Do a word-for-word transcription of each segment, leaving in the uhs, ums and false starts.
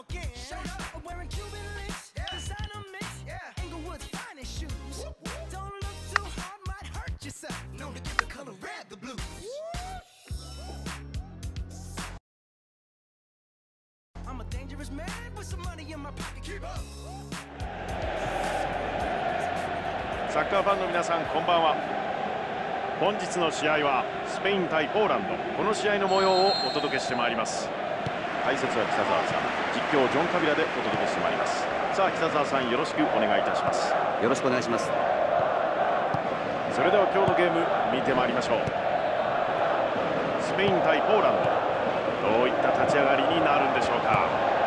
サッカーファンの皆さん、こんばんは。本日の試合はスペイン対ポーランド、この試合の模様をお届けしてまいります。解説は北澤さん、実況ジョン・カビラでお届けしてまいります。さあ北澤さん、よろしくお願いいたします。 よろしくお願いします。 それでは今日のゲーム見てまいりましょう。スペイン対ポーランド、どういった立ち上がりになるんでしょうか。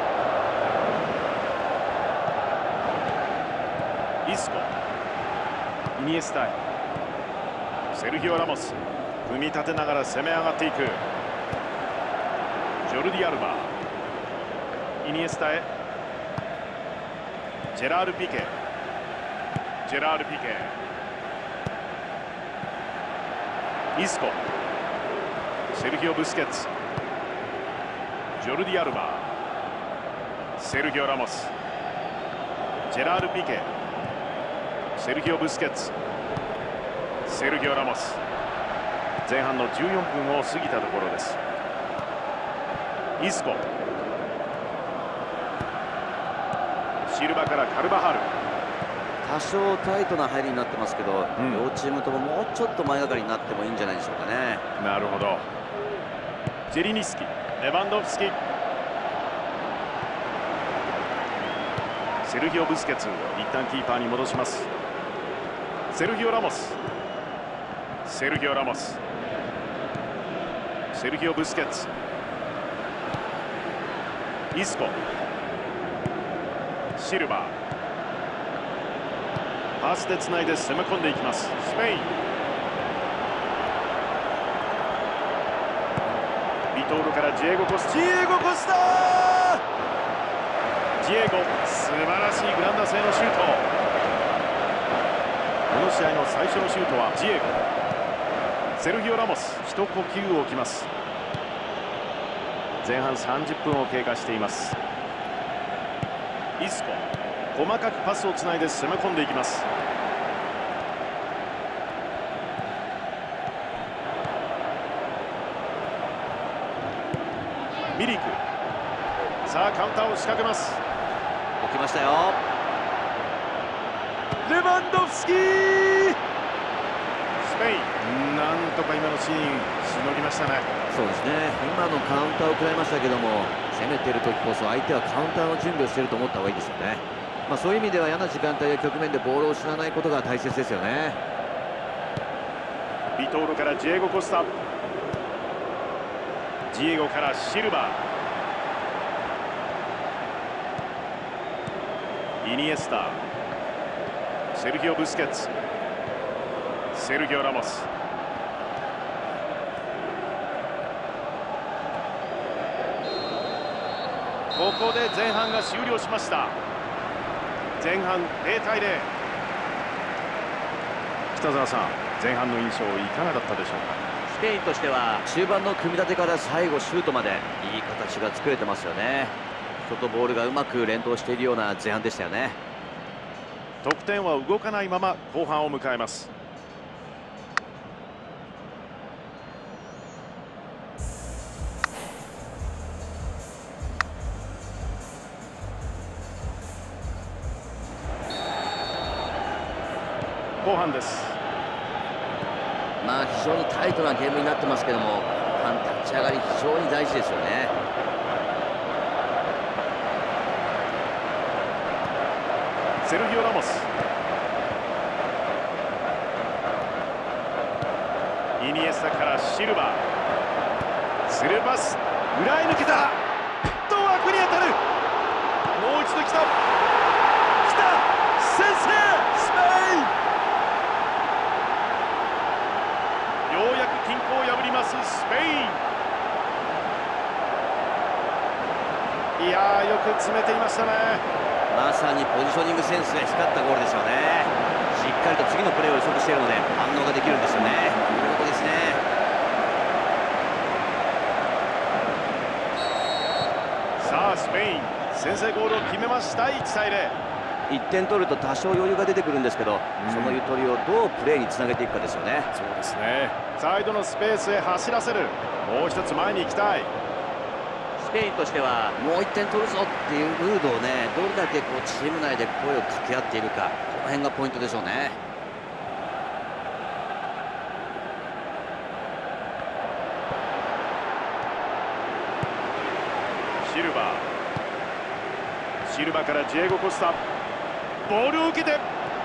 イスコ、イニエスタへ、セルヒオ・ラモス、組み立てながら攻め上がっていく。ジョルディ・アルバ、イニエスタへ、ジェラール・ピケ、ジェラール・ピケ、イスコ、セルヒオ・ブスケッツ、ジョルディ・アルバ、セルヒオ・ラモス、ジェラール・ピケ、セルヒオ・ブスケッツ、セルヒオ・ラモス。前半のじゅうよんぷんを過ぎたところです。イスコ、シルバからカルバハル。 多少タイトな入りになってますけど、 うん、 両チームとももうちょっと前がかりになってもいいんじゃないでしょうかね。 なるほど。ジェリニスキ、レバンドフスキ、セルヒオ・ブスケッツ、一旦キーパーに戻します。セルヒオ・ラモス、セルヒオ・ラモス、セルヒオ・ブスケッツ、イスコ、シルバー、パスでつないで攻め込んでいきます。スペイン、ビトールからジエゴ・コスタ、ジエゴ・コスタジエゴ、素晴らしいグランダ製のシュート。この試合の最初のシュートはジエゴ。セルヒオ・ラモス、一呼吸を置きます。前半さんじゅっぷんを経過しています。イスコ、細かくパスをつないで攻め込んでいきます。ミリク、さあカウンターを仕掛けます。 起きましたよ。 レバンドフスキー、スペイン、なんとか今のシーンしのぎましたね。 そうですね、今のカウンターを食らいましたけども、攻めてる時こそ相手はカウンターの準備をしていると思った方がいいですよね。まあ、そういう意味では嫌な時間帯や局面でボールを失わないことが大切ですよね。 ビトールからジエゴ・コスタ、ジエゴからシルバー、イニエスタ、セルヒオ・ブスケッツ、セルヒオ・ラモス、ここで前半が終了しました。前半ゼロたいゼロ。北澤さん、前半の印象いかがだったでしょうか。 スペインとしては中盤の組み立てから最後シュートまでいい形が作れてますよね。人とボールがうまく連動しているような前半でしたよね。 得点は動かないまま後半を迎えます。後半です。 まあ非常にタイトなゲームになってますけども、後半立ち上がり非常に大事ですよね。 セルヒオ・ラモス、イニエスタからシルバー、スルーパス、裏へ抜けた、と枠に当たる、もう一度来た、来た、先制、スペイン、ようやく均衡を破りますスペイン。いやー、よく詰めていましたね。 まさにポジショニングセンスが光ったゴールですよね。しっかりと次のプレーを予測しているので反応ができるんですよね。見事ですね。さあスペイン、 先制ゴールを決めました。いちたいゼロ。 いってん取ると多少余裕が出てくるんですけど、うん、そのゆとりをどうプレーにつなげていくかですよね。 そうですね。サイドのスペースへ走らせる。もう一つ前に行きたい。 スペインとしてはもういってん取るぞっていうムードをね、どれだけこうチーム内で声を掛け合っているか、この辺がポイントでしょうね。 シルバーシルバーからジエゴ・コスタ、ボールを受けて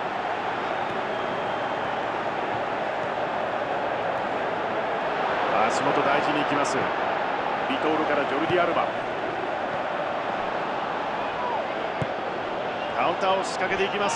足元大事に行きます。ビトールからジョルディ・アルバ、カウンターを仕掛けていきます。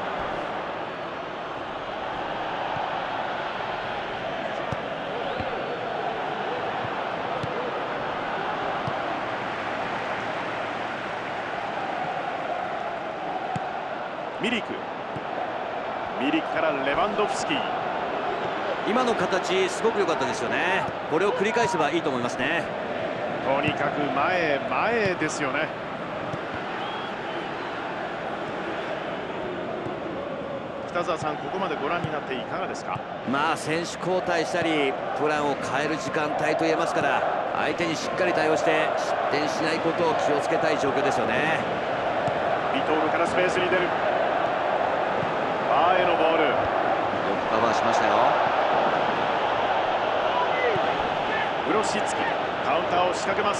ミリクミリクからレバンドフスキー。 今の形すごく良かったですよね。これを繰り返せばいいと思いますね。 とにかく前へ前へですよね。北澤さん、ここまでご覧になっていかがですか？ まあ選手交代したりプランを変える時間帯といえますから、相手にしっかり対応して失点しないことを気をつけたい状況ですよね。 ビトールからスペースに出る。バーへのボール、よくカバーしましたよ。 ブロシツキ、カウンターを仕掛けます。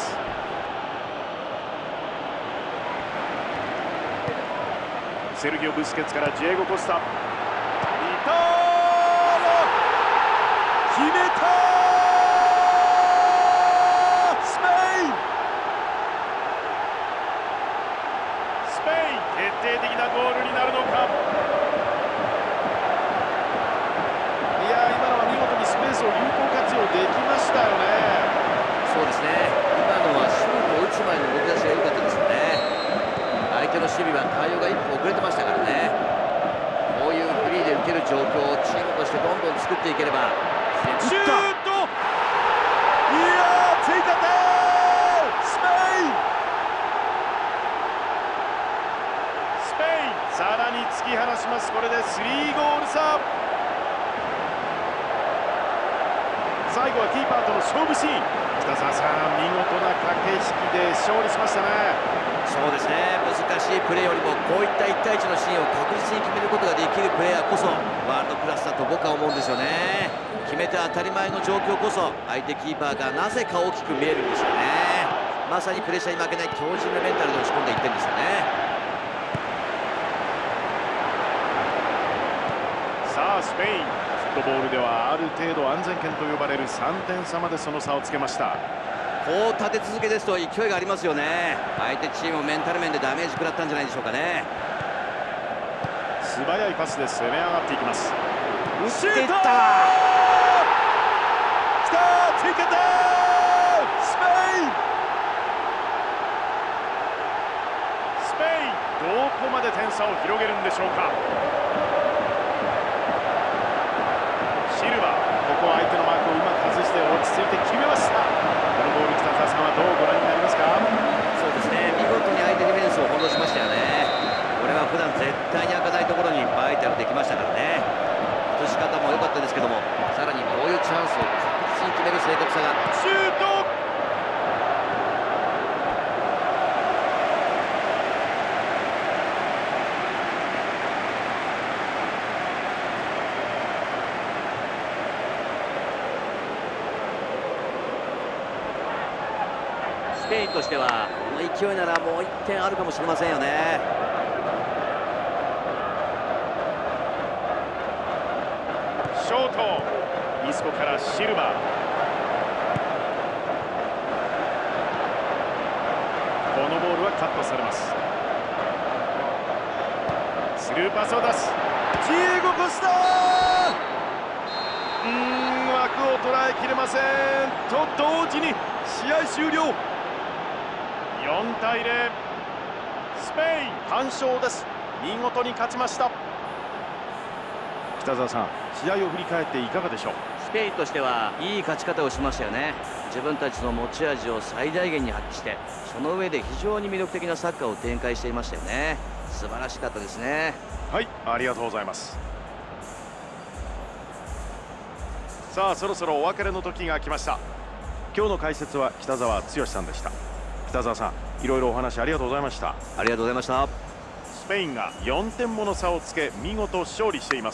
セルギオ・ブスケツからジエゴ・コスタ、イターロ、決めたスペインスペイン、決定的なゴールになるのか。いや、今のは見事にスペースを有効活用できましたよね。 そうですね、今のはシュートを打つ前の動き出しが良かったですよね。相手の守備は対応が一歩遅れてましたからね。こういうフリーで受ける状況をチームとしてどんどん作っていければ。 シュート、いやー、追加点スペインスペイン、さらに突き放します。これでスリーゴール差。最後はキーパーとの勝負シーン。北澤さん、見事な駆け引きで勝利しましたね。 そうですね、難しいプレーよりもこういったいち対いちのシーンを確実に決めることができるプレーヤーこそワールドクラスだと僕は思うんですよね。決めて当たり前の状況こそ相手キーパーがなぜか大きく見えるんですよね。まさにプレッシャーに負けない強靭なメンタルで押し込んでいってるんですよね。 さあスペイン、フットボールではある程度安全圏と呼ばれるさんてん差までその差をつけました。 こう立て続けですと勢いがありますよね。相手チームもメンタル面でダメージ食らったんじゃないでしょうかね。 素早いパスで攻め上がっていきます。 打っていった。 きた、追加点スペインスペイン、どこまで点差を広げるんでしょうか。シルバー、ここは相手のマークをうまく外して落ち着いて決めました。このゴール、北澤さんはどうご覧になりますか？ そうですね、見事に相手ディフェンスを翻弄しましたよね。これは普段絶対に開かないところにバイタルできましたからね。崩し方も良かったですけども、さらにこういうチャンスを確実に決める正確さが。 シュート、 スペインとしてはこの勢いならもういってんあるかもしれませんよね。 ショート、イスコからシルバー、このボールはカットされます。スルーパスを出す、ジエゴ・コスタ、うーん、枠を捉えきれません。と同時に試合終了。よんたいゼロ、スペイン完勝です。見事に勝ちました。北澤さん、試合を振り返っていかがでしょう？ スペインとしてはいい勝ち方をしましたよね。 自分たちの持ち味を最大限に発揮して、その上で非常に魅力的なサッカーを展開していましたよね。素晴らしかったですね。 はい、ありがとうございます。さあ、そろそろお別れの時が来ました。今日の解説は北澤剛さんでした。北澤さん、いろいろお話ありがとうございました。 ありがとうございました。 スペインがよんてんもの差をつけ、見事勝利しています。